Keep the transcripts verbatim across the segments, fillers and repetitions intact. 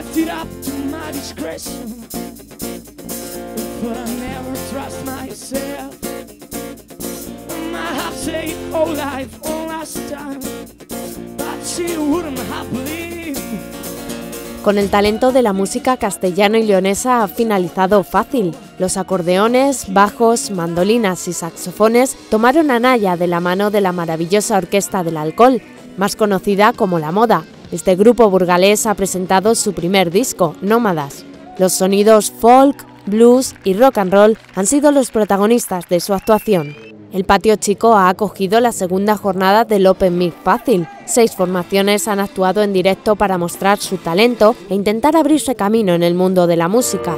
left it up to my discretion, but I never trust myself. I have said all life, all last time, but she wouldn't have believed. Con el talento de la música castellano y leonesa ha finalizado Fácil. Los acordeones, bajos, mandolinas y saxofones tomaron a Naya de la mano de la maravillosa Orquesta del Alcohol, más conocida como La Moda. Este grupo burgalés ha presentado su primer disco, Nómadas. Los sonidos folk, blues y rock and roll han sido los protagonistas de su actuación. El Patio Chico ha acogido la segunda jornada del Open Mic Fácil. Seis formaciones han actuado en directo para mostrar su talento e intentar abrirse camino en el mundo de la música.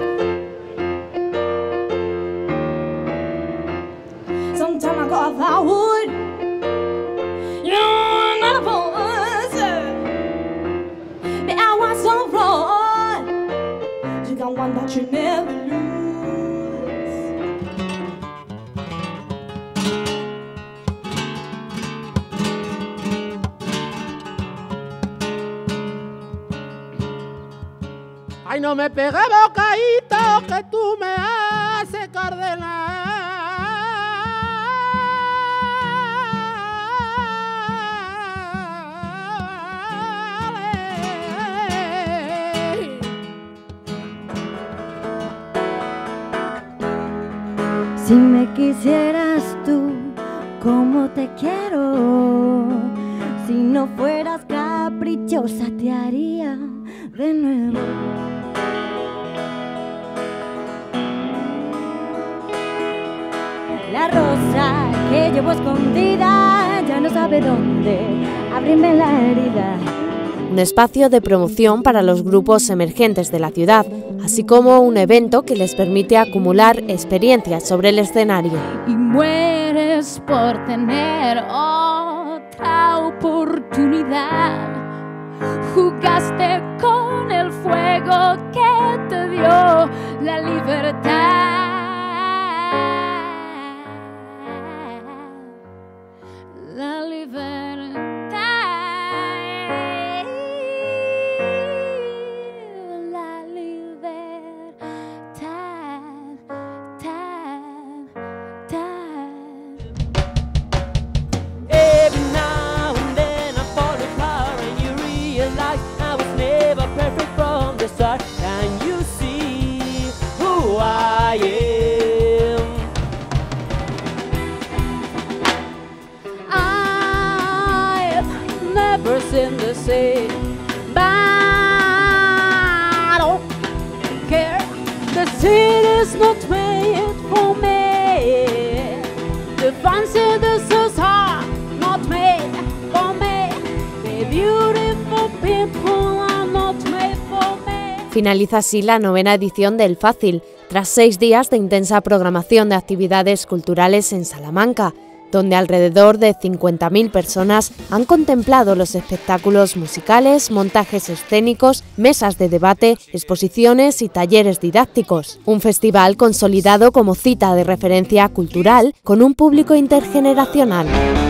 Ay, no me pegues bocadito que tú me haces cardenal. Si me quisieras tú como te quiero, si no fueras caprichosa te haría de nuevo. La rosa que llevo escondida ya no sabe dónde abrirme la herida. Un espacio de promoción para los grupos emergentes de la ciudad, así como un evento que les permite acumular experiencias sobre el escenario. Y mueres por tener otra oportunidad. Jugaste con el fuego que te dio la libertad. La libertad. La libertad. Tad, tad. Every now and then I fall apart and you realize I was never perfect from the start. Can you see who I am? I've never seen the same, but I don't care. The city's not made for me. The fancy dishes are not made for me. The beautiful people are not made for me. Finaliza así la novena edición del Fácil, tras seis días de intensa programación de actividades culturales en Salamanca, donde alrededor de cincuenta mil personas han contemplado los espectáculos musicales, montajes escénicos, mesas de debate, exposiciones y talleres didácticos. Un festival consolidado como cita de referencia cultural con un público intergeneracional.